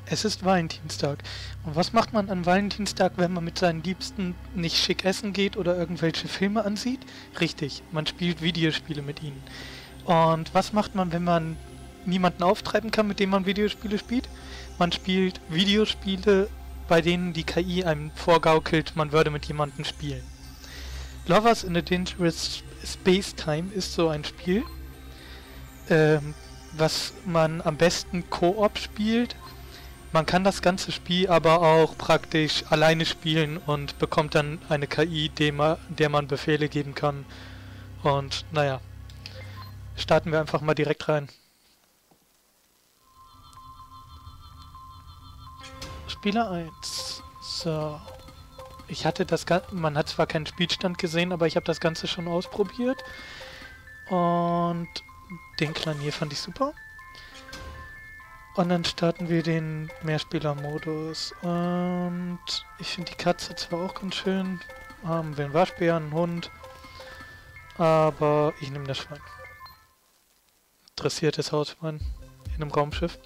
Es ist Valentinstag. Und was macht man an Valentinstag, wenn man mit seinen Liebsten nicht schick essen geht oder irgendwelche Filme ansieht? Richtig, man spielt Videospiele mit ihnen. Und was macht man, wenn man niemanden auftreiben kann, mit dem man Videospiele spielt? Man spielt Videospiele, bei denen die KI einem vorgaukelt, man würde mit jemandem spielen. Lovers in a Dangerous Space Time ist so ein Spiel, was man am besten Koop spielt. Man kann das ganze Spiel aber auch praktisch alleine spielen und bekommt dann eine KI, der man Befehle geben kann. Und naja, starten wir einfach mal direkt rein. Spieler 1. So. Man hat zwar keinen Spielstand gesehen, aber ich habe das Ganze schon ausprobiert. Und den kleinen hier fand ich super. Und dann starten wir den Mehrspieler-Modus. Und ich finde die Katze zwar auch ganz schön. Haben wir einen Waschbären, einen Hund. Aber ich nehme das Schwein. Dressiertes Hausschwein in einem Raumschiff.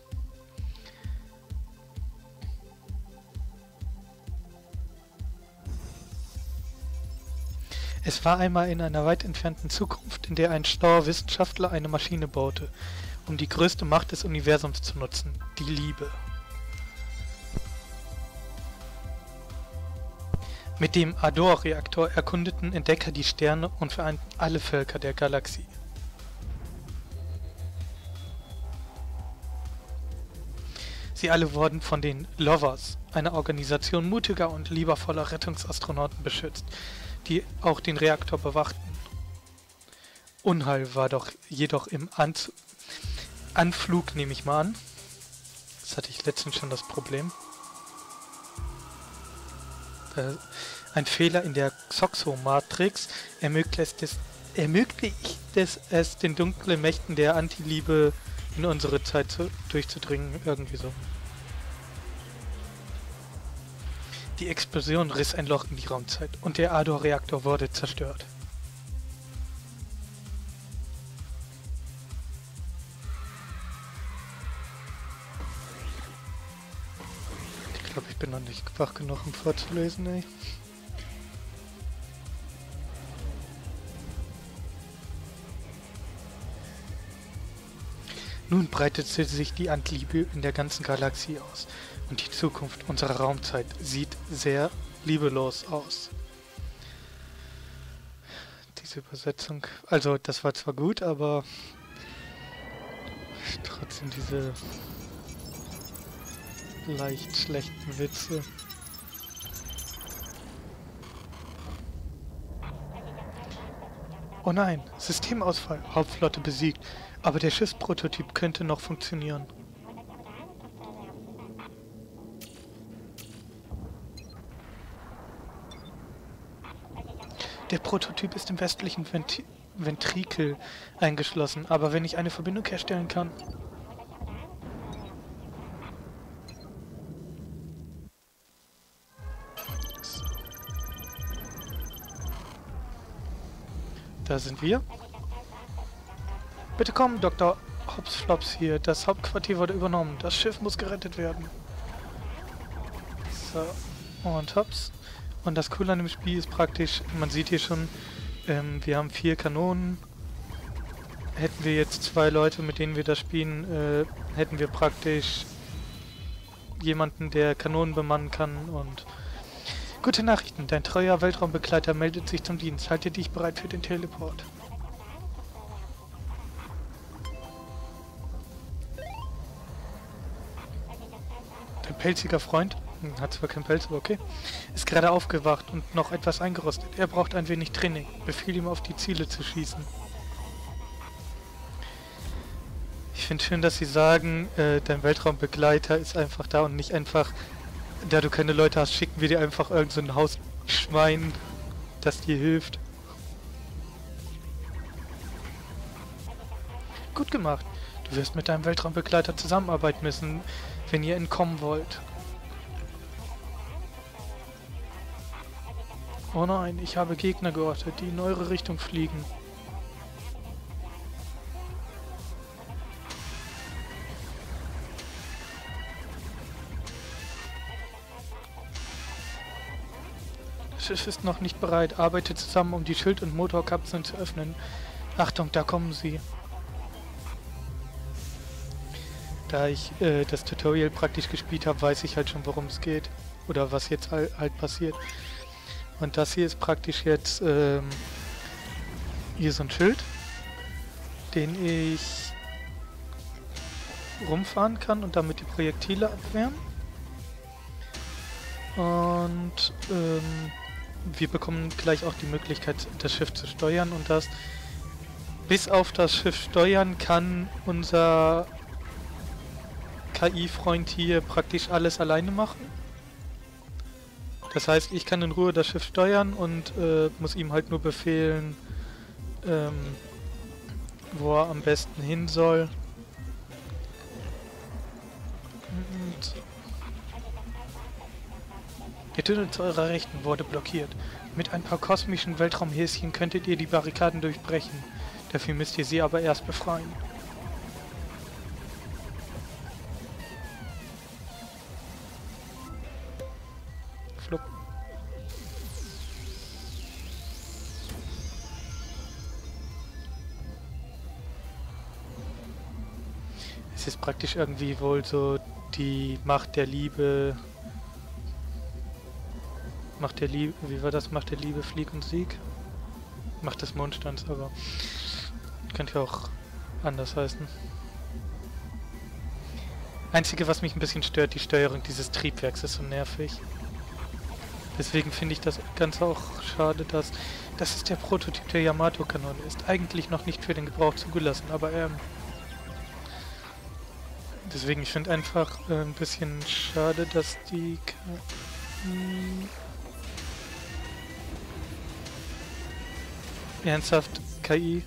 Es war einmal in einer weit entfernten Zukunft, in der ein schlauer Wissenschaftler eine Maschine baute, um die größte Macht des Universums zu nutzen, die Liebe. Mit dem Ador-Reaktor erkundeten Entdecker die Sterne und vereinten alle Völker der Galaxie. Sie alle wurden von den Lovers, einer Organisation mutiger und liebevoller Rettungsastronauten, beschützt, die auch den Reaktor bewachten. Unheil war jedoch im Anflug, nehme ich mal an. Das hatte ich letztens schon das Problem. Ein Fehler in der Xoxo-Matrix ermöglicht es den dunklen Mächten der Antiliebe in unsere Zeit durchzudringen, irgendwie so. Die Explosion riss ein Loch in die Raumzeit und der Ador-Reaktor wurde zerstört. Ich glaube, ich bin noch nicht wach genug, um vorzulesen, ey. Nun breitete sich die Antiliebe in der ganzen Galaxie aus und die Zukunft unserer Raumzeit sieht sehr liebelos aus. Diese Übersetzung, also das war zwar gut, aber trotzdem diese leicht schlechten Witze. Oh nein, Systemausfall, Hauptflotte besiegt, aber der Schiffsprototyp könnte noch funktionieren. Der Prototyp ist im westlichen Ventrikel eingeschlossen, aber wenn ich eine Verbindung herstellen kann... Da sind wir. Bitte komm, Dr. Hops hier. Das Hauptquartier wurde übernommen. Das Schiff muss gerettet werden. So, und Hops. Und das Coole an dem Spiel ist praktisch, man sieht hier schon, wir haben 4 Kanonen. Hätten wir jetzt 2 Leute, mit denen wir das spielen, hätten wir praktisch jemanden, der Kanonen bemannen kann. Und gute Nachrichten, dein treuer Weltraumbegleiter meldet sich zum Dienst. Halte dich bereit für den Teleport. Dein pelziger Freund, hat zwar kein Pelz, aber okay, ist gerade aufgewacht und noch etwas eingerostet. Er braucht ein wenig Training. Befehl ihm, auf die Ziele zu schießen. Ich finde schön, dass sie sagen, dein Weltraumbegleiter ist einfach da und nicht einfach, da du keine Leute hast, schicken wir dir einfach irgend so ein Hausschwein, das dir hilft. Gut gemacht. Du wirst mit deinem Weltraumbegleiter zusammenarbeiten müssen, wenn ihr entkommen wollt. Oh nein, ich habe Gegner geortet, die in eure Richtung fliegen. Das Schiff ist noch nicht bereit. Arbeitet zusammen, um die Schild- und Motorkapseln zu öffnen. Achtung, da kommen sie. Da ich das Tutorial praktisch gespielt habe, weiß ich halt schon, worum es geht. Oder was jetzt halt passiert. Und das hier ist praktisch jetzt hier so ein Schild, den ich rumfahren kann und damit die Projektile abwehren. Und wir bekommen gleich auch die Möglichkeit, das Schiff zu steuern. Und das bis auf das Schiff steuern kann unser KI-Freund hier praktisch alles alleine machen. Das heißt, ich kann in Ruhe das Schiff steuern und muss ihm halt nur befehlen, wo er am besten hin soll. Und der Tunnel zu eurer Rechten wurde blockiert. Mit ein paar kosmischen Weltraumhäschen könntet ihr die Barrikaden durchbrechen. Dafür müsst ihr sie aber erst befreien. Flupp. Es ist praktisch irgendwie wohl so die Macht der Liebe. Macht der Liebe, wie war das? Macht der Liebe, Flieg und Sieg? Macht des Mondstands, aber könnte ja auch anders heißen. Einzige, was mich ein bisschen stört, die Steuerung dieses Triebwerks ist so nervig. Deswegen finde ich das Ganze auch schade, dass das ist der Prototyp der Yamato-Kanone. Ist eigentlich noch nicht für den Gebrauch zugelassen, aber deswegen, ich finde einfach ein bisschen schade, dass die ernsthaft KI.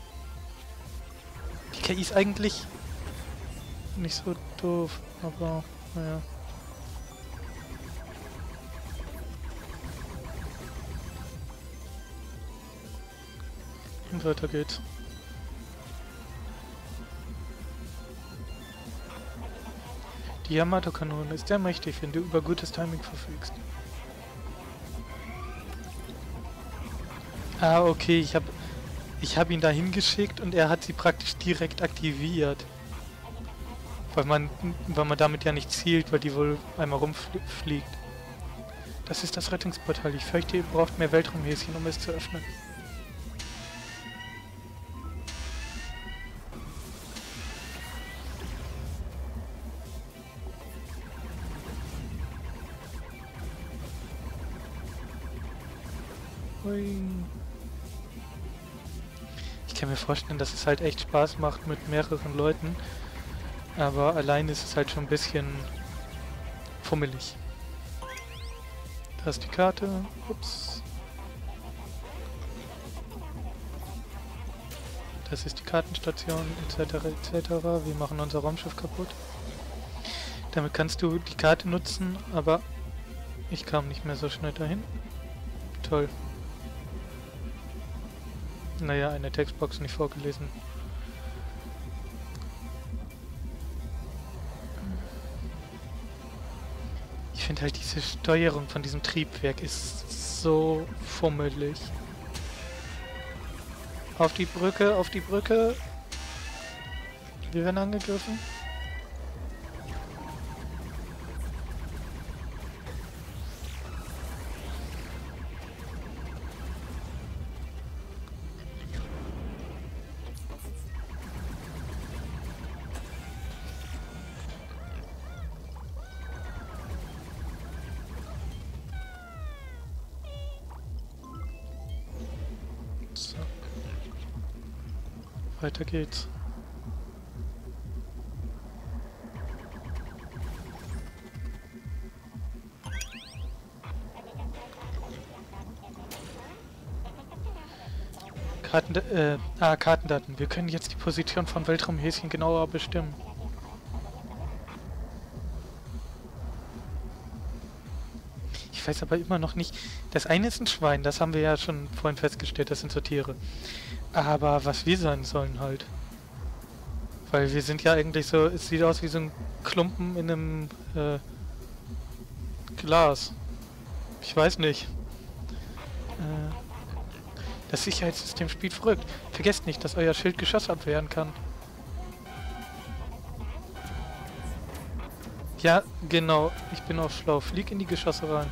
Die KI ist eigentlich nicht so doof, aber naja. Und weiter geht's. Die Yamato-Kanone ist sehr mächtig, wenn du über gutes Timing verfügst. Ah, okay, ich hab ihn da hingeschickt und er hat sie praktisch direkt aktiviert. Weil man damit ja nicht zielt, weil die wohl einmal rumfliegt. Das ist das Rettungsportal. Ich fürchte, ihr braucht mehr Weltraumhäschen, um es zu öffnen. Hui. Ich kann mir vorstellen, dass es halt echt Spaß macht mit mehreren Leuten. Aber allein ist es halt schon ein bisschen fummelig. Da ist die Karte. Ups. Das ist die Kartenstation, etc. etc. Wir machen unser Raumschiff kaputt. Damit kannst du die Karte nutzen, aber ich kam nicht mehr so schnell dahin. Toll. Naja, eine Textbox nicht vorgelesen. Ich finde halt diese Steuerung von diesem Triebwerk ist so fummelig. Auf die Brücke, auf die Brücke. Wir werden angegriffen. So. Weiter geht's. Kartendaten. Wir können jetzt die Position von Weltraumhäschen genauer bestimmen. Ich weiß aber immer noch nicht. Das eine ist ein Schwein, das haben wir ja schon vorhin festgestellt, das sind so Tiere. Aber was wir sein sollen halt. Weil wir sind ja eigentlich so, es sieht aus wie so ein Klumpen in einem Glas. Ich weiß nicht. Das Sicherheitssystem spielt verrückt. Vergesst nicht, dass euer Schild Geschoss abwehren kann. Ja, genau. Ich bin auch schlau. Flieg in die Geschosse rein.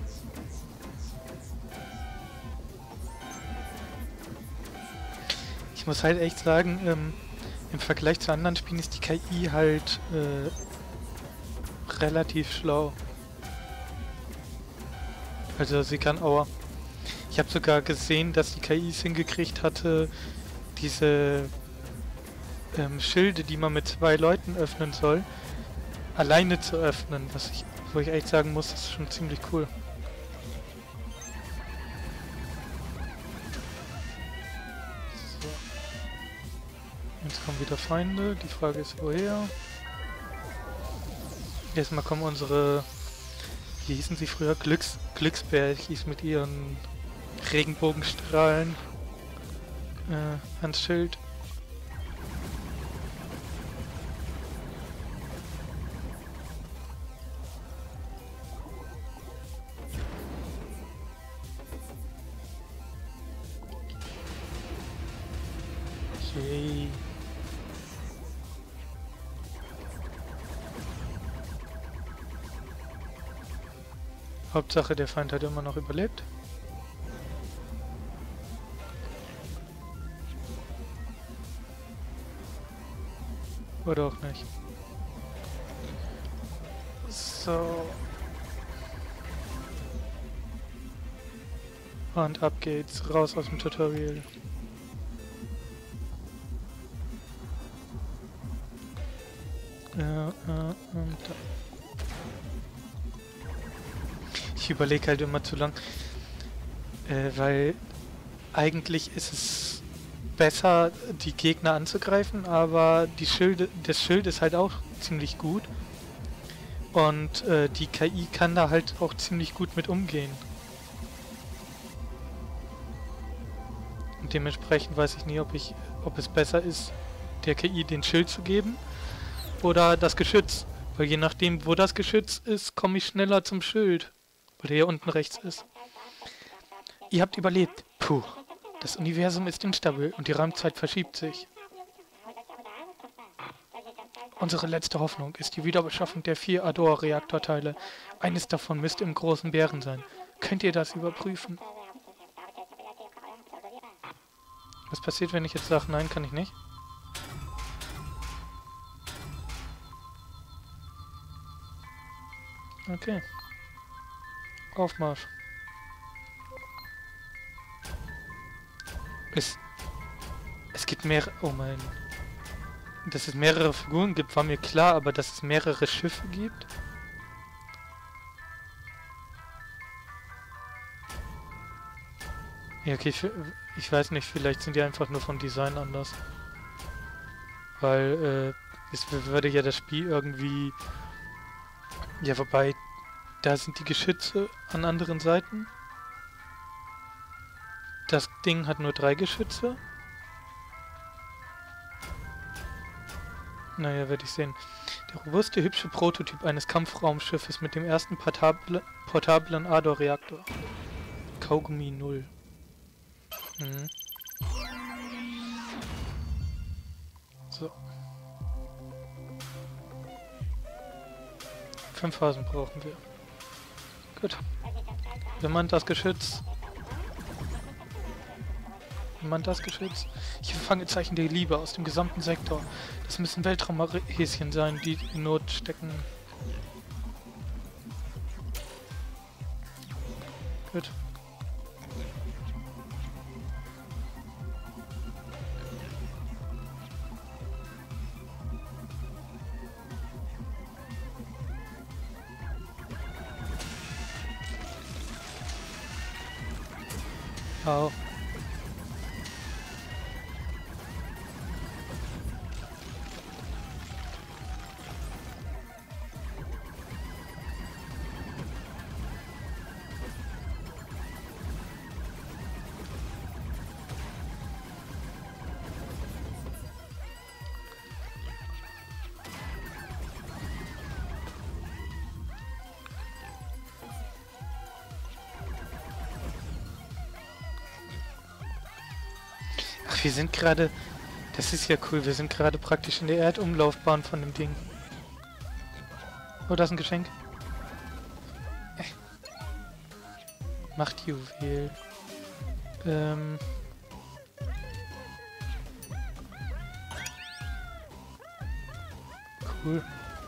Ich muss halt echt sagen, im Vergleich zu anderen Spielen ist die KI halt relativ schlau. Also sie kann auch... Ich habe sogar gesehen, dass die KI es hingekriegt hatte, diese Schilde, die man mit 2 Leuten öffnen soll, alleine zu öffnen, wo ich echt sagen muss, das ist schon ziemlich cool. So. Jetzt kommen wieder Feinde, die Frage ist woher. Erstmal kommen unsere, wie hießen sie früher, Glücksbärchis mit ihren Regenbogenstrahlen ans Schild. Yay. Hauptsache der Feind hat immer noch überlebt. Oder auch nicht. So. Und ab geht's. Raus aus dem Tutorial. Da. Ich überlege halt immer zu lang. Weil eigentlich ist es besser, die Gegner anzugreifen, aber das Schild ist halt auch ziemlich gut. Und die KI kann da halt auch ziemlich gut mit umgehen. Und dementsprechend weiß ich nie, ob es besser ist, der KI den Schild zu geben oder das Geschütz. Weil je nachdem, wo das Geschütz ist, komme ich schneller zum Schild. Weil der hier unten rechts ist. Ihr habt überlebt. Puh. Das Universum ist instabil und die Raumzeit verschiebt sich. Unsere letzte Hoffnung ist die Wiederbeschaffung der 4 Ador-Reaktorteile. Eines davon müsste im großen Bären sein. Könnt ihr das überprüfen? Was passiert, wenn ich jetzt sage, nein, kann ich nicht? Okay. Aufmarsch. Es gibt mehrere... Oh mein... Dass es mehrere Figuren gibt, war mir klar, aber dass es mehrere Schiffe gibt? Ja, okay, ich weiß nicht, vielleicht sind die einfach nur vom Design anders. Weil, es würde ja das Spiel irgendwie... Ja, wobei, da sind die Geschütze an anderen Seiten. Das Ding hat nur 3 Geschütze. Naja, werde ich sehen. Der robuste, hübsche Prototyp eines Kampfraumschiffes mit dem ersten portablen Ador-Reaktor. Kaugummi 0. Mhm. So. 5 Phasen brauchen wir. Gut. Bemannt das Geschütz. Bemannt das Geschütz. Ich empfange Zeichen der Liebe aus dem gesamten Sektor. Das müssen Weltraumhäschen sein, die in Not stecken. Gut. Au. wir sind gerade... Das ist ja cool, wir sind gerade praktisch in der Erdumlaufbahn von dem Ding. Oh, das ist ein Geschenk. Machtjuwel. Cool.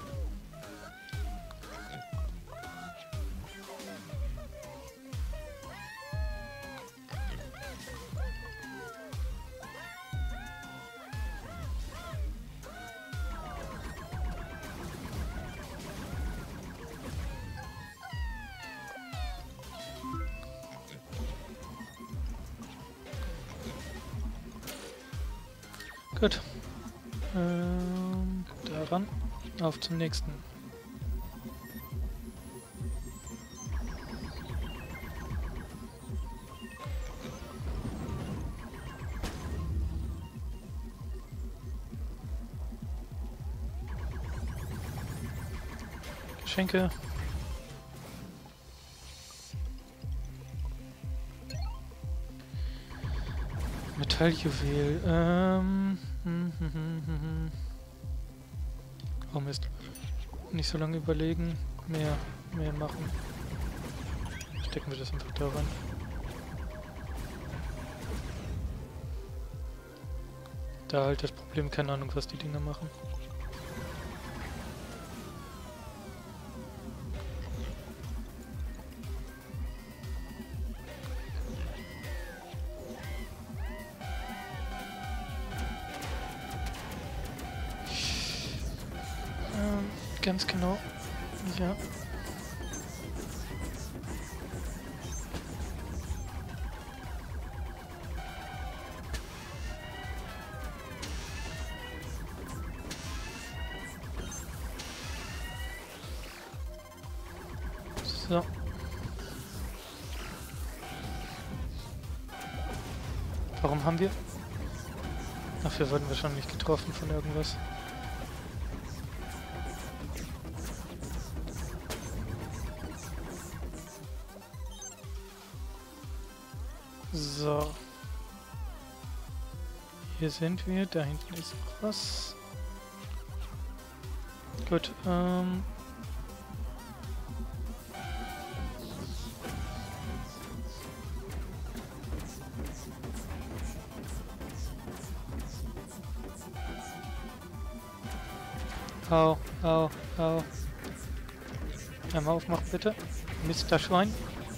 Gut. Daran. Auf zum nächsten. Geschenke. Metalljuwel. Oh Mist. Nicht so lange überlegen. Mehr machen. Stecken wir das einfach da rein. Da halt das Problem, keine Ahnung, was die Dinger machen. Ganz genau. Ja. So. Warum haben wir? Ach, wir wurden wahrscheinlich getroffen von irgendwas. So. Hier sind wir, da hinten ist noch was. Gut, Au, au, au. Einmal aufmachen, bitte. Mr. Schwein.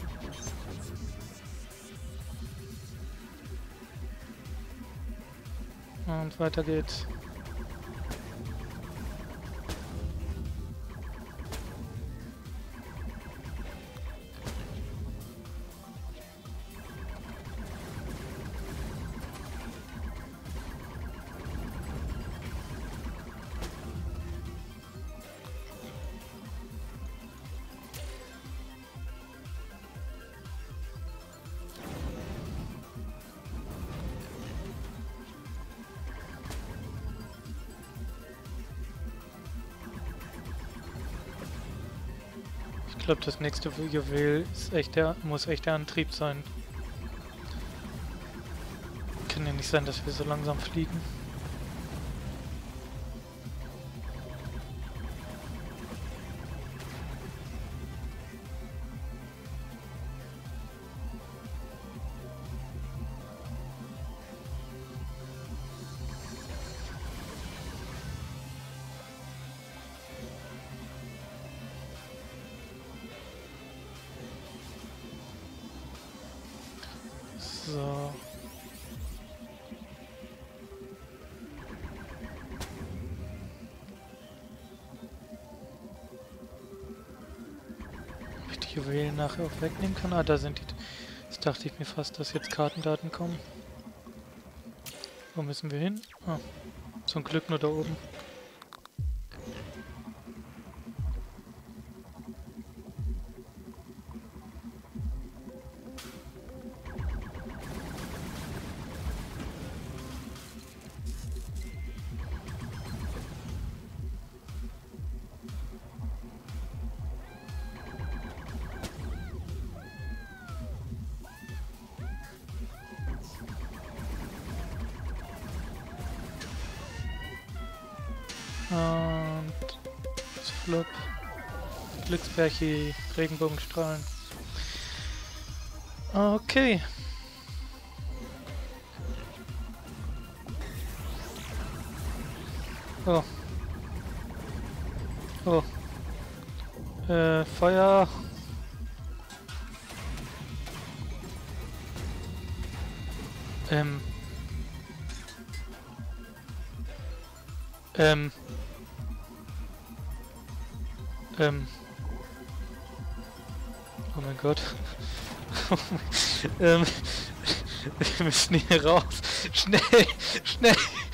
Und weiter geht's. Ich glaube, das nächste Juwel ist muss echt der Antrieb sein. Kann ja nicht sein, dass wir so langsam fliegen. So. Ob ich die Juwelen nachher auch wegnehmen kann? Ah, da sind die. Das dachte ich mir fast, dass jetzt Kartendaten kommen. Wo müssen wir hin? Ah, zum Glück nur da oben. Und das Flop. Glücksbärchi, Regenbogenstrahlen. Okay. Oh. Oh. Feuer. Ähm. Ähm. Oh mein Gott. Wir müssen hier raus. Schnell, schnell.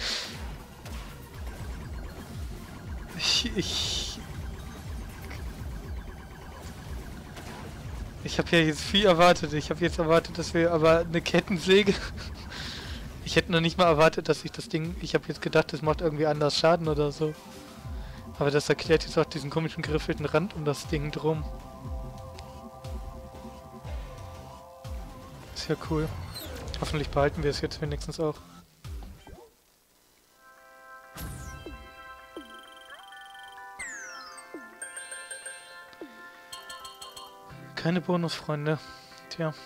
Ich habe ja jetzt viel erwartet. Ich habe jetzt erwartet, dass wir aber eine Kettensäge. Ich hätte noch nicht mal erwartet, dass ich das Ding... Ich habe jetzt gedacht, das macht irgendwie anders Schaden oder so. Aber das erklärt jetzt auch diesen komischen geriffelten Rand um das Ding drum. Ist ja cool. Hoffentlich behalten wir es jetzt wenigstens auch. Keine Bonusfreunde. Tja.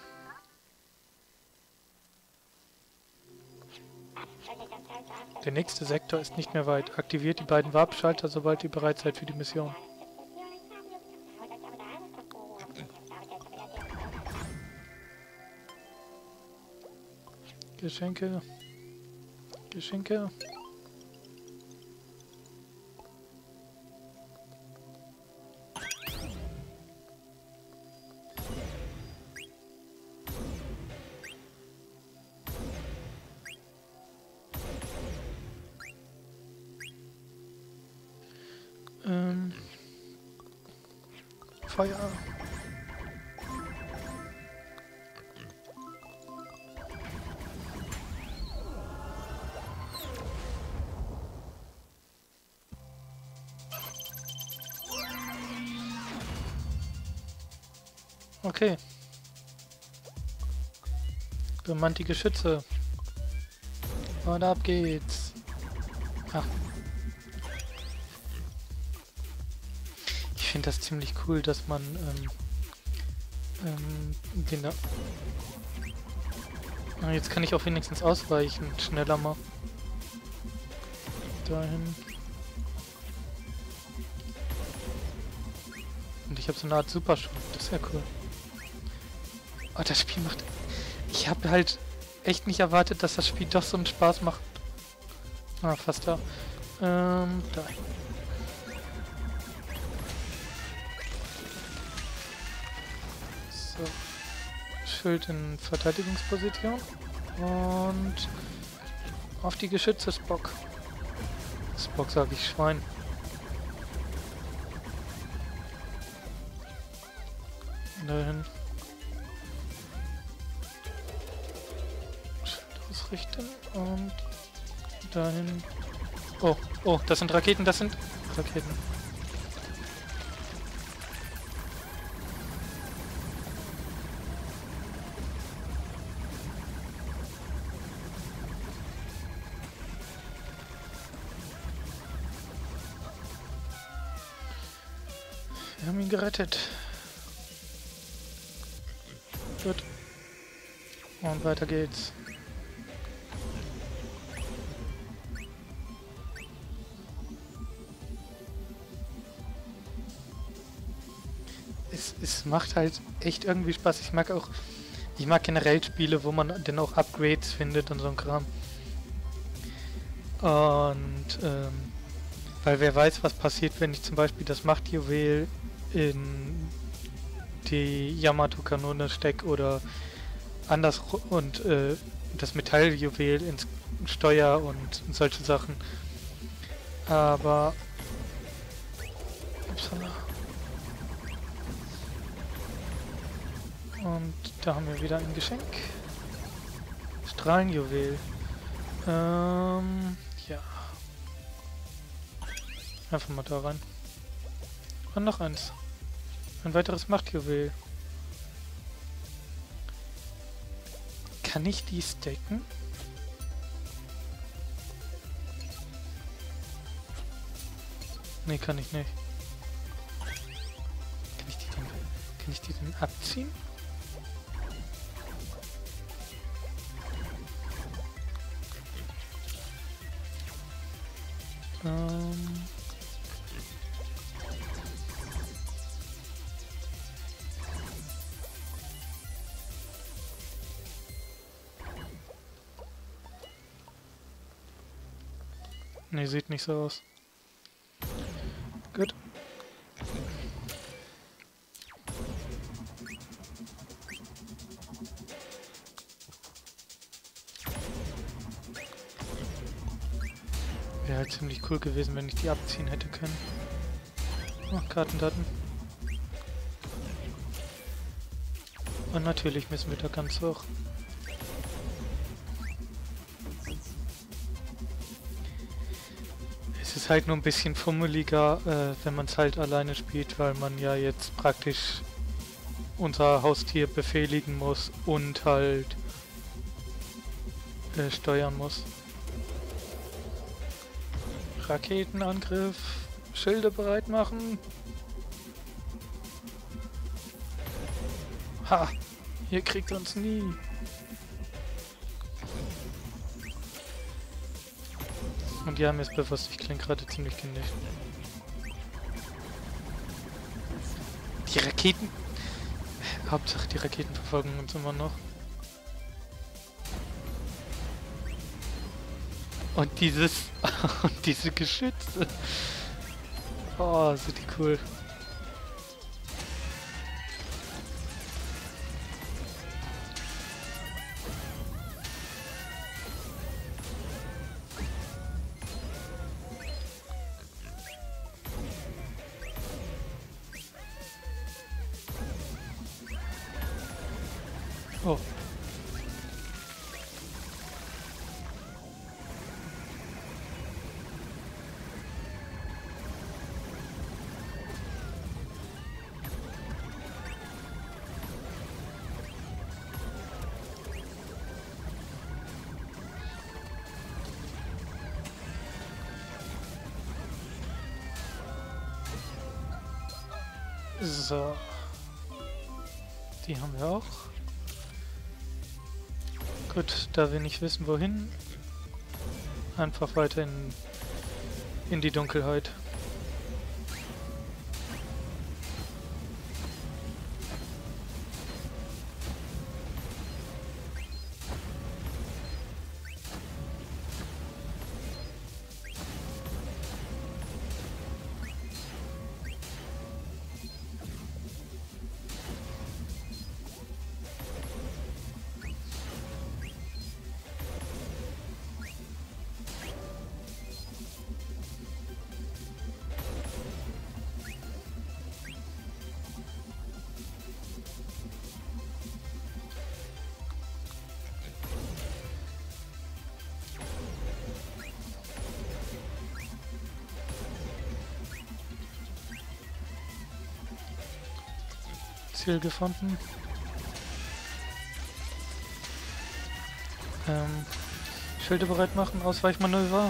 Der nächste Sektor ist nicht mehr weit. Aktiviert die beiden Warp-Schalter, sobald ihr bereit seid für die Mission. Geschenke. Geschenke. Feuer. Okay. Bemannt die Geschütze. Und ab geht's. Ah. Ich finde das ziemlich cool, dass man genau. Ah, jetzt kann ich auch wenigstens ausweichen. Schneller mal. Dahin. Und ich habe so eine Art Superschub. Das ist ja cool. Oh, das Spiel macht... Ich habe halt echt nicht erwartet, dass das Spiel doch so einen Spaß macht. Ah, fast da. Da. So. Schild in Verteidigungsposition. Und auf die Geschütze, Spock. Spock sag ich, Schwein. Dahin. Ausrichten und dahin. Oh, oh, das sind Raketen, das sind Raketen. Wir haben ihn gerettet. Gut. Und weiter geht's. Es macht halt echt irgendwie Spaß. Ich mag generell Spiele, wo man dann auch Upgrades findet und so ein Kram. Und weil wer weiß, was passiert, wenn ich zum Beispiel das Machtjuwel in die Yamato-Kanone stecke oder andersrum und das Metalljuwel ins Steuer und solche Sachen. Aber upsala. Und da haben wir wieder ein Geschenk. Strahlenjuwel. Ja. Einfach mal da rein. Und noch eins. Ein weiteres Machtjuwel. Kann ich die stacken? Nee, kann ich nicht. Kann ich die denn abziehen? Nee, sieht nicht so aus. Gut. Wäre halt ziemlich cool gewesen, wenn ich die abziehen hätte können. Oh, Kartendaten. Und natürlich müssen wir da ganz hoch. Es ist halt nur ein bisschen fummeliger, wenn man es halt alleine spielt, weil man ja jetzt praktisch unser Haustier befehligen muss und halt steuern muss. Raketenangriff, Schilde bereit machen. Ha! Ihr kriegt uns nie. Und ja, mir ist bewusst, ich klinge gerade ziemlich kindisch. Die Raketen... Hauptsache die Raketen verfolgen uns immer noch. Und dieses... und diese Geschütze. Oh, sind die cool. Oh. So. Die haben wir auch. Gut, da wir nicht wissen wohin, einfach weiter in die Dunkelheit. Ziel gefunden. Schilde bereit machen, Ausweichmanöver.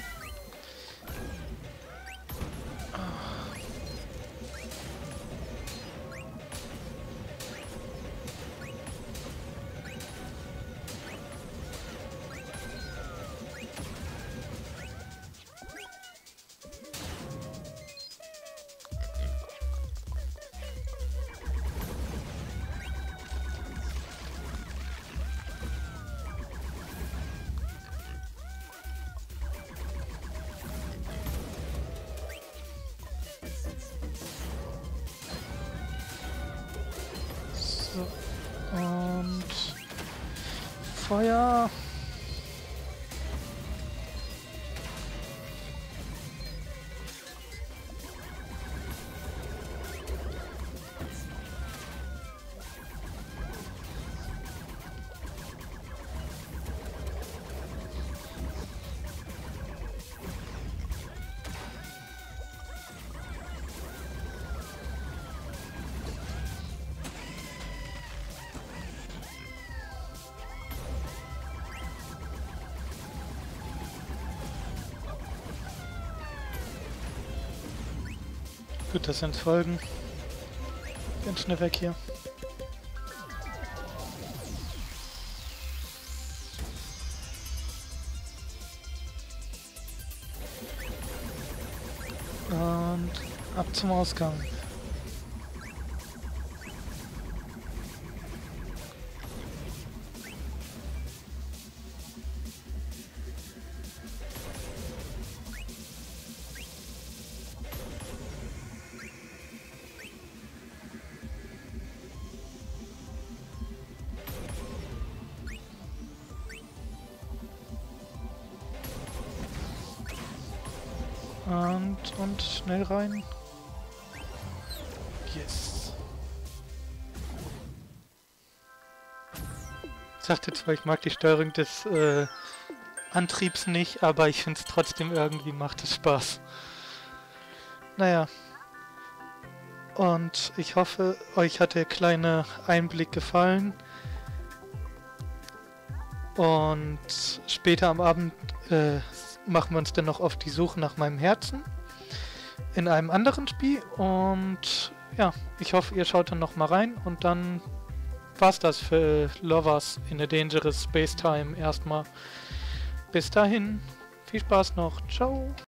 So. Und Feuer. Gut, das sind Folgen. Ganz schnell weg hier. Und ab zum Ausgang. Und schnell rein. Yes. Ich sagte zwar, ich mag die Steuerung des Antriebs nicht, aber ich finde es trotzdem irgendwie macht es Spaß. Naja. Und ich hoffe, euch hat der kleine Einblick gefallen. Und später am Abend machen wir uns dann noch auf die Suche nach meinem Herzen in einem anderen Spiel. Und ja, ich hoffe, ihr schaut dann noch mal rein. Und dann war's das für Lovers in a Dangerous Space Time erstmal. Bis dahin, viel Spaß noch. Ciao.